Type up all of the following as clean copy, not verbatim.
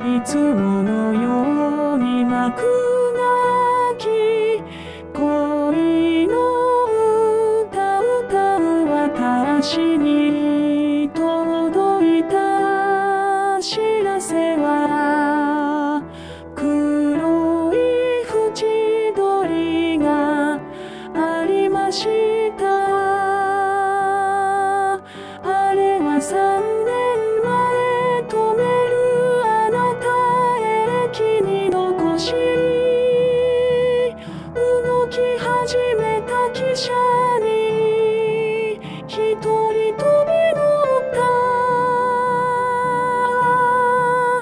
いつものように幕なき恋の歌歌う私に届いた知らせは黒い縁取りがありました。あれは3年前止めるあなたエレキに残し動き始めた汽車に一人飛び乗った。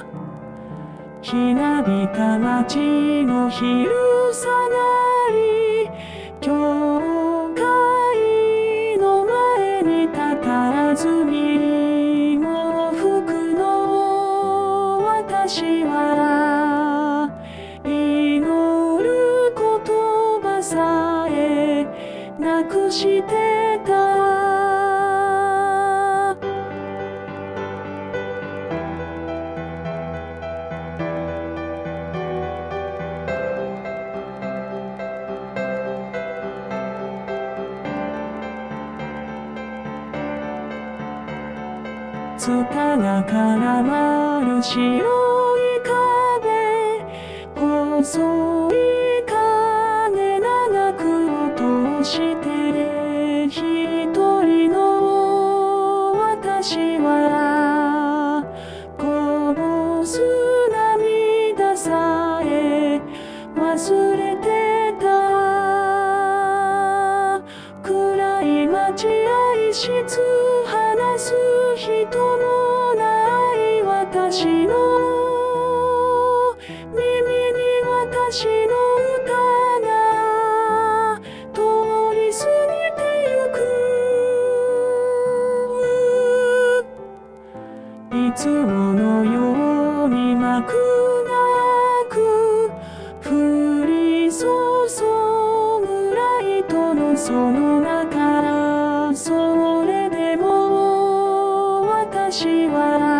ひなびた街の昼下がり教会の前に佇み喪服の私は祈る言葉さえなくしてた。ツタが絡まる白い壁、細い影長く落として一人の私はこぼす涙さえ忘れてた。暗い待合室話す人もない私の耳に私の歌が通り過ぎてゆく。いつものように幕なく降り注ぐライトのその中、それでも私は